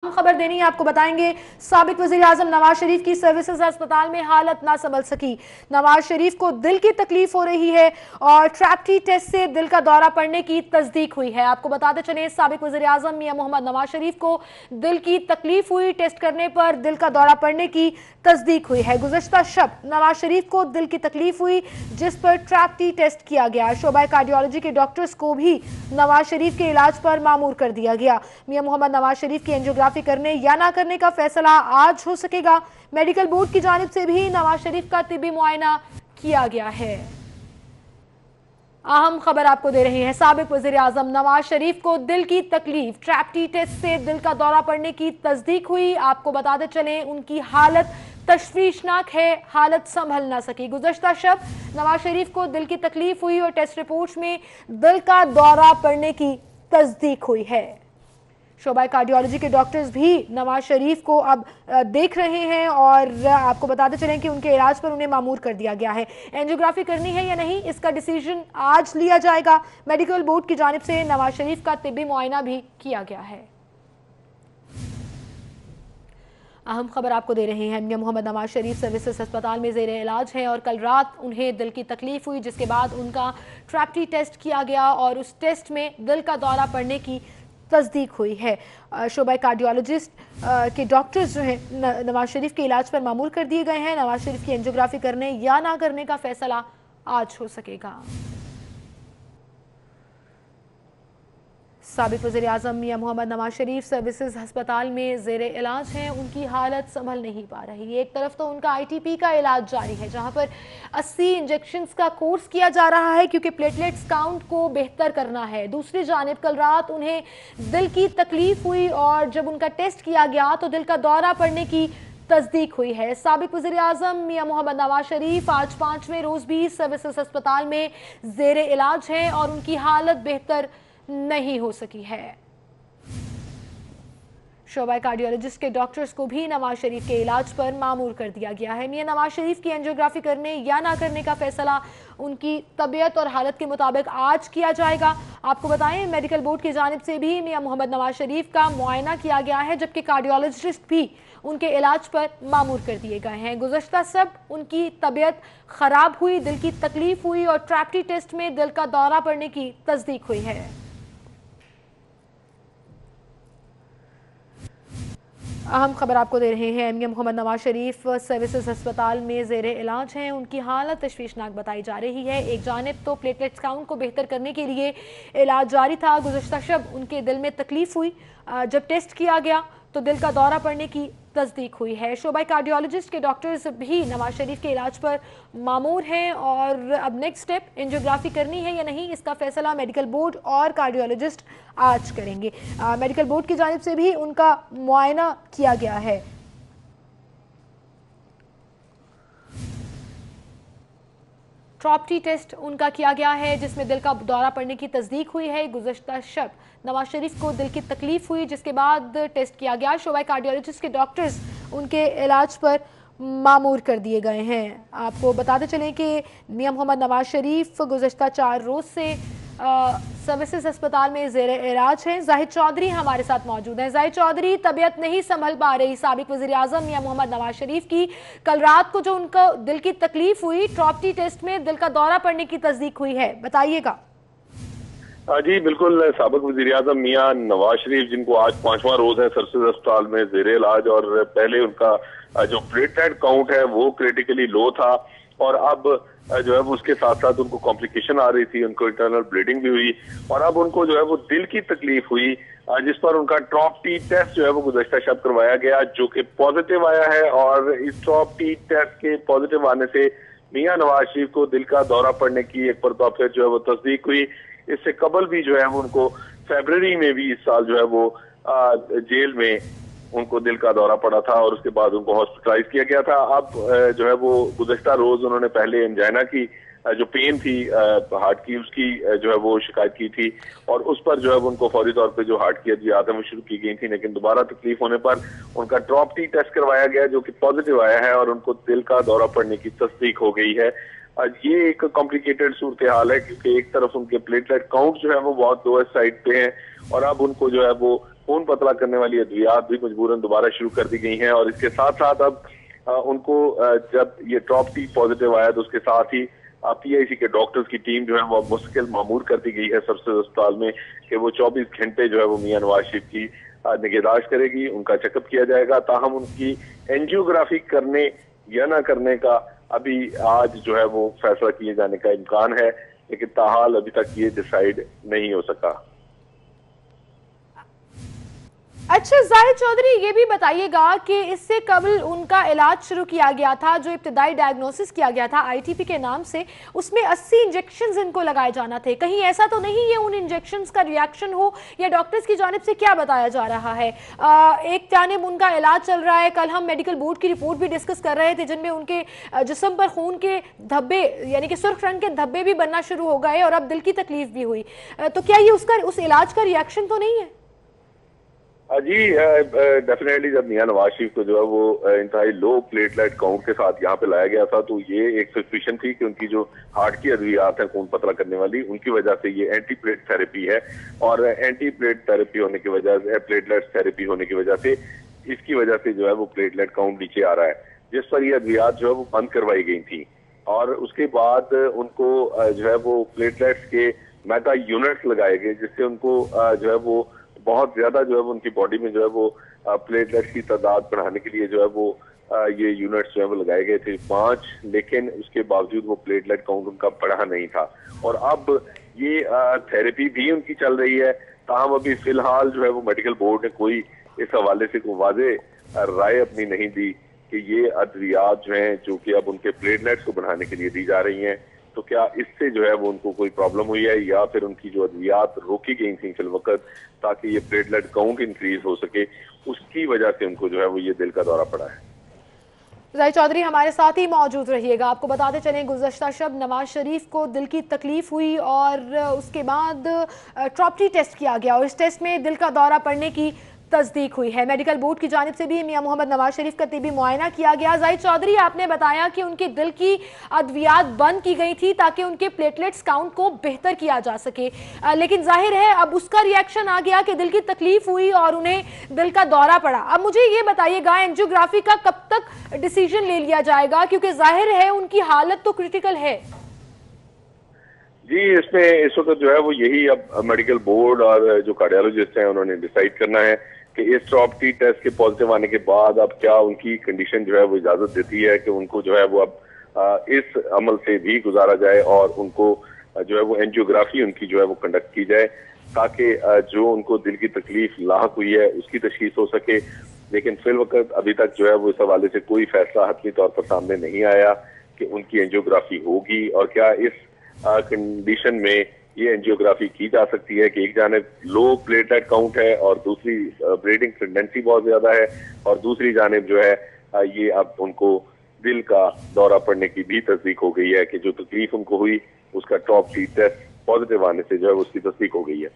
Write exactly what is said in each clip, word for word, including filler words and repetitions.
अहम खबर देनी है, आपको बताएंगे साबिक वज़ीर आज़म नवाज शरीफ की सर्विसेज अस्पताल में हालत ना संभल सकी। नवाज शरीफ को दिल की तकलीफ हो रही है और ट्रैप्टी टेस्ट से दिल का दौरा पड़ने की तस्दीक हुई है। आपको बताते चले साबिक वज़ीर आज़म मियां मोहम्मद नवाज शरीफ को दिल की तकलीफ हुई, टेस्ट करने पर दिल का दौरा पड़ने की तस्दीक हुई है। गुज़श्ता शब नवाज शरीफ को दिल की तकलीफ हुई जिस पर ट्रैप्टी टेस्ट किया गया। शोबा कार्डियोलॉजी के डॉक्टर्स को भी नवाज शरीफ के इलाज पर मामूर कर दिया गया। मियां मोहम्मद नवाज शरीफ की एंजियोग्राफी करने या ना करने का फैसला आज हो सकेगा। मेडिकल बोर्ड की जानिब से भी नवाज शरीफ का तिब्बी मुआयना किया गया है। अहम खबर आपको दे रहे हैं, साबिक वज़ीर आज़म नवाज शरीफ को दिल की तकलीफ, ट्रैप्टी टेस्ट से दिल का दौरा पड़ने की तस्दीक हुई। आपको बताते चलें उनकी हालत तशवीशनाक है, हालत संभल ना सकी। गुज़श्ता शब नवाज शरीफ को दिल की तकलीफ हुई और टेस्ट रिपोर्ट्स में दिल का दौरा पड़ने की तस्दीक हुई है। शोबा कार्डियोलॉजी के डॉक्टर्स भी नवाज शरीफ को अब देख रहे हैं और आपको बताते चलें कि उनके इलाज पर उन्हें मामूर कर दिया गया है। एंजियोग्राफी करनी है या नहीं, इसका डिसीजन आज लिया जाएगा। मेडिकल बोर्ड की जानिब से नवाज शरीफ का तिब्बी मुआयना भी किया गया है। अहम खबर आपको दे रहे हैं, मियां मोहम्मद नवाज शरीफ सर्विसेज अस्पताल में जेर इलाज हैं और कल रात उन्हें दिल की तकलीफ हुई जिसके बाद उनका ट्रैप्टी टेस्ट किया गया और उस टेस्ट में दिल का दौरा पड़ने की तस्दीक हुई है। शोबा कार्डियोलॉजिस्ट के डॉक्टर्स जो हैं नवाज शरीफ के इलाज पर मामूर कर दिए गए हैं। नवाज शरीफ की एंजियोग्राफी करने या ना करने का फैसला आज हो सकेगा। साबिक वज़ीर आज़म मियां मोहम्मद नवाज शरीफ सर्विसेज अस्पताल में जेर इलाज हैं। उनकी हालत संभल नहीं पा रही। एक तरफ तो उनका आई टी पी का इलाज जारी है जहां पर अस्सी इंजेक्शंस का कोर्स किया जा रहा है क्योंकि प्लेटलेट्स काउंट को बेहतर करना है। दूसरी जानिब कल रात उन्हें दिल की तकलीफ हुई और जब उनका टेस्ट किया गया तो दिल का दौरा पड़ने की तस्दीक हुई है। साबिक वज़ीर आज़म मियां मोहम्मद नवाज शरीफ आज पांचवें रोज भी सर्विसेज अस्पताल में जेर इलाज हैं और उनकी हालत बेहतर नहीं हो सकी है। शोबा कार्डियोलॉजिस्ट के डॉक्टर्स को भी नवाज शरीफ के इलाज पर मामूर कर दिया गया है। मियां नवाज शरीफ की एंजियोग्राफी करने या ना करने का फैसला उनकी तबीयत और हालत के मुताबिक आज किया जाएगा। आपको बताएं मेडिकल बोर्ड की जानिब से भी मियां मोहम्मद नवाज शरीफ का मुआयना किया गया है जबकि कार्डियोलॉजिस्ट भी उनके इलाज पर मामूर कर दिए गए हैं। गुज़श्ता सब उनकी तबीयत खराब हुई, दिल की तकलीफ हुई और ट्रैप्टी टेस्ट में दिल का दौरा पड़ने की तस्दीक हुई है। अहम खबर आपको दे रहे हैं, मियां मोहम्मद नवाज शरीफ सर्विसेज अस्पताल में जेर इलाज हैं। उनकी हालत तशवीशनाक बताई जा रही है। एक जानिब तो प्लेटलेट्स काउंट को बेहतर करने के लिए इलाज जारी था। गुज़श्ता शब उनके दिल में तकलीफ हुई, जब टेस्ट किया गया तो दिल का दौरा पड़ने की तस्दीक हुई है। शोबा कार्डियोलॉजिस्ट के डॉक्टर्स भी नवाज शरीफ के इलाज पर मामूर हैं और अब नेक्स्ट स्टेप एंजियोग्राफी करनी है या नहीं इसका फैसला मेडिकल बोर्ड और कार्डियोलॉजिस्ट आज करेंगे। आ, मेडिकल बोर्ड की जानिब से भी उनका मुआयना किया गया है। ट्रैप्टी टेस्ट उनका किया गया है जिसमें दिल का दौरा पड़ने की तस्दीक हुई है। गुज़श्ता शब नवाज शरीफ को दिल की तकलीफ हुई जिसके बाद टेस्ट किया गया। शोबा कार्डियोलॉजिस्ट के डॉक्टर्स उनके इलाज पर मामूर कर दिए गए हैं। आपको बताते चलें कि मियां मोहम्मद नवाज शरीफ गुज़श्ता चार रोज से सर्विसेज अस्पताल में जेर इलाज हैं। जाहिद चौधरी हमारे साथ मौजूद हैं। जाहिद चौधरी, तबीयत नहीं संभल पा रही साबिक वज़ीर आज़म मियां मोहम्मद नवाज शरीफ की। कल रात को जो उनका दिल की तकलीफ हुई, ट्रैप्टी टेस्ट में दिल का दौरा पड़ने की तस्दीक हुई है, बताइएगा। जी बिल्कुल, साबिक वज़ीर आज़म मियां नवाज शरीफ जिनको आज पांचवा रोज है सर्विसेज अस्पताल में जेर इलाज और पहले उनका जो प्लेटलेट काउंट है वो क्रिटिकली लो था और अब जो है वो उसके साथ साथ उनको कॉम्प्लिकेशन आ रही थी, उनको इंटरनल ब्लीडिंग भी हुई और अब उनको जो है वो दिल की तकलीफ हुई जिस पर उनका ट्रैप्टी टेस्ट जो है वो गुज़श्ता शब करवाया गया जो कि पॉजिटिव आया है और इस ट्रैप्टी टेस्ट के पॉजिटिव आने से मियां नवाज शरीफ को दिल का दौरा पड़ने की एक मरतबा फिर जो है वो तस्दीक हुई। इससे कबल भी जो है वो उनको फरवरी में भी इस साल जो है वो आ, जेल में उनको दिल का दौरा पड़ा था और उसके बाद उनको हॉस्पिटलाइज किया गया था। अब जो है वो गुज़श्ता रोज उन्होंने पहले एंजाइना की जो पेन थी हार्ट की उसकी जो है वो शिकायत की थी और उस पर जो है उनको फौरी तौर पे जो हार्ट की अद्वियात वो शुरू की गई थी, लेकिन दोबारा तकलीफ होने पर उनका ट्रैप्टी टेस्ट करवाया गया जो कि पॉजिटिव आया है और उनको दिल का दौरा पड़ने की तस्दीक हो गई है। ये एक कॉम्प्लिकेटेड सूरत हाल है क्योंकि एक तरफ उनके प्लेटलेट काउंट जो है वो बहुत लोएस्ट साइड पे हैं और अब उनको जो है वो खून पतला करने वाली अद्वियात भी मजबूरन दोबारा शुरू कर दी गई हैं। और इसके साथ साथ अब आ, उनको आ, जब ये टॉप टी पॉजिटिव आया तो उसके साथ ही पी आई सी के डॉक्टर्स की टीम जो है वो मुश्किल मामूर कर दी गई है सर्विसेज अस्पताल में कि वो चौबीस घंटे जो है वो मियां नवाज शरीफ की निगहदाश्त करेगी, उनका चेकअप किया जाएगा। ताहम उनकी एंजियोग्राफी करने या ना करने का अभी आज जो है वो फैसला किए जाने का इम्कान है, लेकिन ताहाल अभी तक ये डिसाइड नहीं हो सका। अच्छा जाहिद चौधरी, ये भी बताइएगा कि इससे कबल उनका इलाज शुरू किया गया था, जो इब्तिदाई डायग्नोसिस किया गया था आई टी पी के नाम से, उसमें अस्सी इंजेक्शंस इनको लगाए जाना थे। कहीं ऐसा तो नहीं है उन इंजेक्शंस का रिएक्शन हो, या डॉक्टर्स की जानिब से क्या बताया जा रहा है? आ, एक जानिब उनका इलाज चल रहा है, कल हम मेडिकल बोर्ड की रिपोर्ट भी डिस्कस कर रहे थे जिनमें उनके जिस्म पर खून के धब्बे यानी कि सुर्ख रंग के धब्बे भी बनना शुरू हो गए और अब दिल की तकलीफ भी हुई। तो क्या ये उसका उस इलाज का रिएक्शन तो नहीं है? जी डेफिनेटली जब मियां नवाज शरीफ को जो है वो इंतहाई लो प्लेटलेट काउंट के साथ यहाँ पे लाया गया था तो ये एक सस्पिशन थी कि उनकी जो हार्ट की अद्वियात है खून पतला करने वाली, उनकी वजह से ये एंटी प्लेट थेरेपी है। और एंटी प्लेट थेरेपी होने की वजह से प्लेटलेट थेरेपी होने की वजह से इसकी वजह से जो है वो प्लेटलेट काउंट नीचे आ रहा है, जिस पर ये अद्वियात जो है वो बंद करवाई गई थी। और उसके बाद उनको जो है वो प्लेटलेट्स के मेगा यूनिट्स लगाए गए, जिससे उनको जो है वो बहुत ज्यादा जो है वो उनकी बॉडी में जो है वो प्लेटलेट्स की तादाद बढ़ाने के लिए जो है वो ये यूनिट्स जो है वो लगाए गए थे पांच, लेकिन उसके बावजूद वो प्लेटलेट काउंट उनका बढ़ा नहीं था। और अब ये थेरेपी भी उनकी चल रही है। ताहम अभी फिलहाल जो है वो मेडिकल बोर्ड ने कोई इस हवाले से कोई वाजे राय अपनी नहीं दी कि ये अद्वियात जो हैं जो कि अब उनके प्लेटलेट्स को बढ़ाने के लिए दी जा रही हैं, तो क्या इससे जो है वो उनको कोई प्रॉब्लम हुई है या फिर उनकी जो अद्वियात रोकी गई थी फिल वक्त ताकि ये प्लेटलेट काउंट इंक्रीज हो सके, उसकी वजह से उनको जो है वो ये दिल का दौरा पड़ा है। जाहिद चौधरी हमारे साथ ही मौजूद रहिएगा। आपको बताते चलें गुज़श्ता शब नवाज शरीफ को दिल की तकलीफ हुई और उसके बाद ट्रॉपटी टेस्ट किया गया और इस टेस्ट में दिल का दौरा पड़ने की तस्दीक हुई है। मेडिकल बोर्ड की जानिब से भी मियां मोहम्मद नवाज शरीफ का तिबी मुआयना किया गया। जाहिद चौधरी, आपने बताया कि उनके दिल की अद्वियात बंद की गई थी ताकि उनके प्लेटलेट्स काउंट को बेहतर किया जा सके, आ, लेकिन जाहिर है अब उसका रिएक्शन आ गया कि दिल की तकलीफ हुई और उन्हें दिल का दौरा पड़ा। अब मुझे ये बताइएगा एंजियोग्राफी का कब तक डिसीजन ले लिया जाएगा, क्योंकि जाहिर है उनकी हालत तो क्रिटिकल है। जी इसमें इस वक्त जो है वो यही अब मेडिकल बोर्ड और जो कार्डियोलॉजिस्ट हैं उन्होंने डिसाइड करना है कि इस ट्रॉपटी टेस्ट के पॉजिटिव आने के बाद अब क्या उनकी कंडीशन जो है वो इजाजत देती है कि उनको जो है वो अब इस अमल से भी गुजारा जाए और उनको जो है वो एंजियोग्राफी उनकी जो है वो कंडक्ट की जाए ताकि जो उनको दिल की तकलीफ लाहक हुई है उसकी तशखीस हो सके। लेकिन फिल वक्त अभी तक जो है वो इस हवाले से कोई फैसला हतमी तौर पर सामने नहीं आया कि उनकी एंजियोग्राफी होगी और क्या इस कंडीशन में ये एंजियोग्राफी की जा सकती है कि एक जानिब लो प्लेटलेट काउंट है और दूसरी ब्रीडिंग टेंडेंसी बहुत ज्यादा है और दूसरी जानिब जो है ये अब उनको दिल का दौरा पड़ने की भी तस्दीक हो गई है कि जो तकलीफ उनको हुई उसका टॉप टी टेस्ट पॉजिटिव आने से जो है उसकी तस्दीक हो गई है।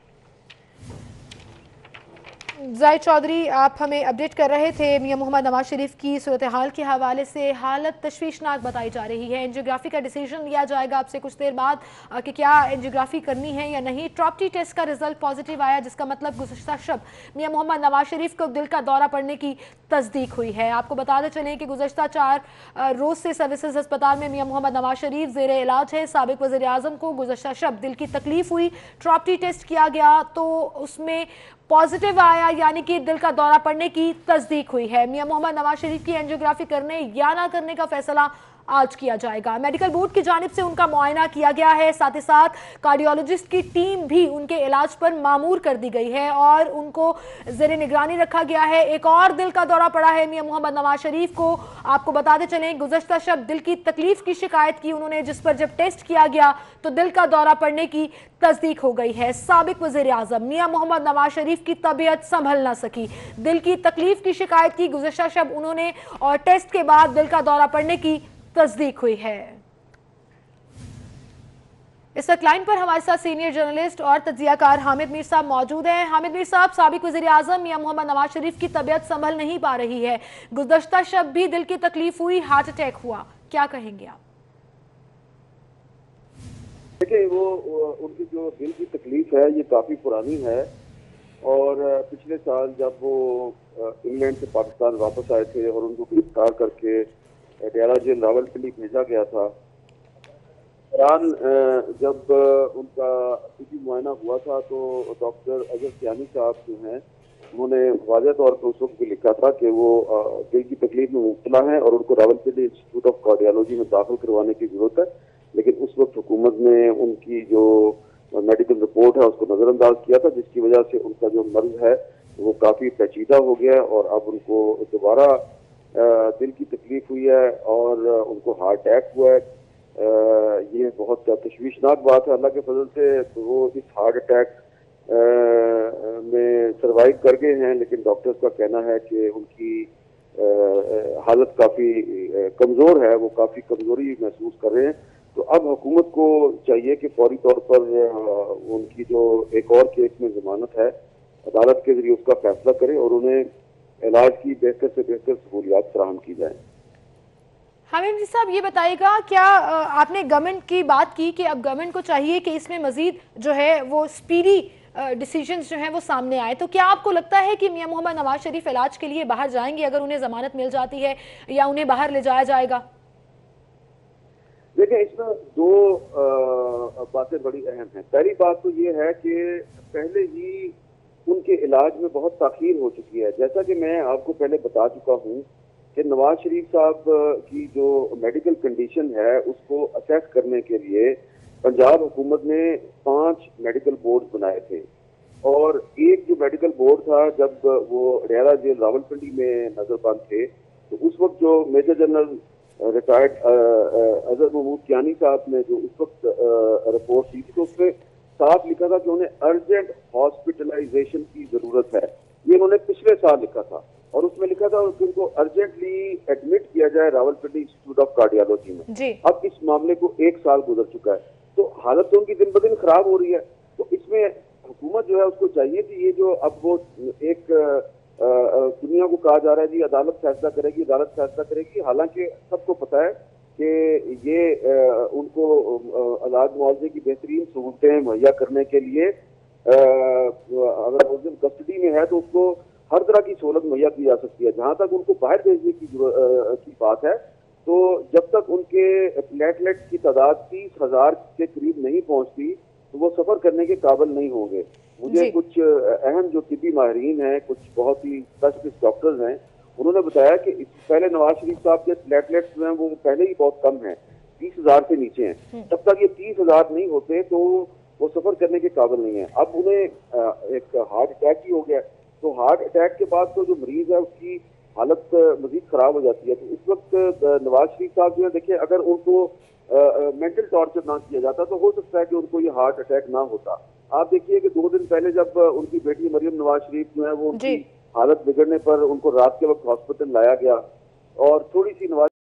जाहिद चौधरी, आप हमें अपडेट कर रहे थे मियां मोहम्मद नवाज शरीफ की सूरत हाल के हवाले से। हालत तशवीशनाक बताई जा रही है। एंजियोग्राफी का डिसीजन लिया जाएगा आपसे कुछ देर बाद कि क्या एंजियोग्राफी करनी है या नहीं। ट्रॉपटी टेस्ट का रिजल्ट पॉजिटिव आया, जिसका मतलब गुज़श्ता शब मियां मोहम्मद नवाज शरीफ को दिल का दौरा पड़ने की तस्दीक हुई है। आपको बताते चलें कि गुज़श्ता चार रोज से सर्विसेज अस्पताल में मियां मोहम्मद नवाज शरीफ जेर इलाज है। साबिक वज़ीर आज़म को गुज़श्ता शब दिल की तकलीफ हुई, ट्रॉपटी टेस्ट किया गया तो उसमें पॉजिटिव आया, यानी कि दिल का दौरा पड़ने की तस्दीक हुई है। मियां मोहम्मद नवाज शरीफ की एंजियोग्राफी करने या ना करने का फैसला आज किया जाएगा। मेडिकल बोर्ड की जानिब से उनका मुआयना किया गया है, साथ ही साथ कार्डियोलॉजिस्ट की टीम भी उनके इलाज पर मामूर कर दी गई है और उनको ज़ेरे निगरानी रखा गया है। एक और दिल का दौरा पड़ा है मियां मोहम्मद नवाज शरीफ को। आपको बताते चलें गुज़श्ता शब दिल की तकलीफ की शिकायत की उन्होंने, जिस पर जब टेस्ट किया गया तो दिल का दौरा पड़ने की तस्दीक हो गई है। साबिक वज़ीर आज़म मियां मोहम्मद नवाज शरीफ की तबीयत संभल न सकी, दिल की तकलीफ की शिकायत की गुज़श्ता शब उन्होंने और टेस्ट के बाद दिल का दौरा पड़ने की तस्दीक हुई है। इस वक्त लाइन पर हमारे साथ सीनियर जर्नलिस्ट और तज्जियाकार हामिद मीर साहब मौजूद हैं। हामिद मीर साहब, साबिक वज़ीर आज़म मियां मोहम्मद नवाज शरीफ की तबीयत संभल नहीं पा रही है, गुज़श्ता शब भी दिल की तकलीफ हुई, हार्ट अटैक हुआ, क्या कहेंगे आप? देखिए वो उनकी जो दिल की तकलीफ है ये काफी पुरानी है और पिछले साल जब वो इंग्लैंड से पाकिस्तान वापस आए थे और उनको गिरफ्तार करके डेरा जेल रावलपिंडी भेजा गया था, दौरान जब उनका तिथि मुआयना हुआ था तो डॉक्टर अजहर सियानी साहब जो हैं उन्होंने वाज़ह तौर पर उस वक्त भी लिखा था कि वो दिल की तकलीफ में मुब्तला हैं और उनको रावलपिंडी इंस्टीट्यूट ऑफ कार्डियोलॉजी में दाखिल करवाने की जरूरत है। लेकिन उस वक्त हुकूमत ने उनकी जो मेडिकल रिपोर्ट है उसको नजरअंदाज किया था, जिसकी वजह से उनका जो मर्ज है वो काफी पेचीदा हो गया और अब उनको दोबारा दिल की तकलीफ हुई है और उनको हार्ट अटैक हुआ है। ये बहुत तशवीशनाक बात है। अल्लाह के फजल से तो वो इस हार्ट अटैक में सरवाइव कर गए हैं, लेकिन डॉक्टर्स का कहना है कि उनकी हालत काफी कमजोर है, वो काफी कमजोरी महसूस कर रहे हैं। तो अब हुकूमत को चाहिए कि फौरी तौर पर उनकी जो एक और केस में जमानत है अदालत के जरिए उसका फैसला करे और उन्हें इलाज की बेहतर से बेहतर सहूलियात फराहम की जाए। हामिम जी साहब, ये बताइएगा, क्या आपने गवर्नमेंट की बात की कि अब गवर्नमेंट को चाहिए कि इसमें मजीद जो है वो स्पीडी डिसीजंस जो हैं वो सामने आए, तो क्या आपको लगता है कि मियां मोहम्मद नवाज शरीफ इलाज के लिए बाहर जाएंगे अगर उन्हें जमानत मिल जाती है, या उन्हें बाहर ले जाया जाएगा? देखिए, इसमें दो बातें बड़ी अहम हैं। पहली बात तो ये है कि पहले ही उनके इलाज में बहुत ताखीर हो चुकी है। जैसा कि मैं आपको पहले बता चुका हूँ कि नवाज शरीफ साहब की जो मेडिकल कंडीशन है उसको असेस करने के लिए पंजाब हुकूमत ने पांच मेडिकल बोर्ड बनाए थे और एक जो मेडिकल बोर्ड था जब वो डेरा जेल रावलपिंडी में नजरबंद थे तो उस वक्त जो major general retired Azhar Mahmood Kayani साहब ने जो उस वक्त रिपोर्ट दी थी तो उसमें साफ लिखा था कि उन्हें अर्जेंट हॉस्पिटलाइजेशन की जरूरत है। ये उन्होंने पिछले साल लिखा था और उसमें लिखा था कि उनको अर्जेंटली एडमिट किया जाए रावलपिंडी इंस्टीट्यूट ऑफ कार्डियोलॉजी में। अब इस मामले को एक साल गुजर चुका है तो हालत तो उनकी दिन ब दिन खराब हो रही है। तो इसमें हुकूमत जो है उसको चाहिए कि ये जो अब वो एक आ, आ, दुनिया को कहा जा रहा है जी अदालत फैसला करेगी अदालत फैसला करेगी, हालांकि सबको पता है कि ये आ, उनको इलाज मुआवजे की बेहतरीन सहूलतें मुहैया करने के लिए आ, अगर मुलजिम कस्टडी में है तो उसको हर तरह की सहूलत मुहैया की जा सकती है। जहां तक उनको बाहर भेजने की, की बात है तो जब तक उनके प्लेटलेट की तादाद तीस हजार के करीब नहीं पहुंचती तो वो सफर करने के काबिल नहीं होंगे। मुझे कुछ अहम जो तिब्बी माहिरीन हैं, कुछ बहुत ही स्पेशलिस्ट डॉक्टर्स हैं, उन्होंने बताया कि पहले नवाज शरीफ साहब के प्लेटलेट्स में वो पहले ही बहुत कम है, तीस हजार से नीचे हैं। तब तक ये तीस हजार नहीं होते तो वो सफर करने के काबिल नहीं है। अब उन्हें एक हार्ट अटैक ही हो गया तो हार्ट अटैक के बाद तो जो मरीज है उसकी हालत मजीद खराब हो जाती है। तो इस वक्त नवाज शरीफ साहब जो है, देखिए अगर उनको मेंटल टॉर्चर ना किया जाता तो हो सकता है कि उनको ये हार्ट अटैक ना होता। आप देखिए कि दो दिन पहले जब उनकी बेटी मरियम नवाज शरीफ जो है वो उनकी हालत बिगड़ने पर उनको रात के वक्त हॉस्पिटल लाया गया और थोड़ी सी नवाज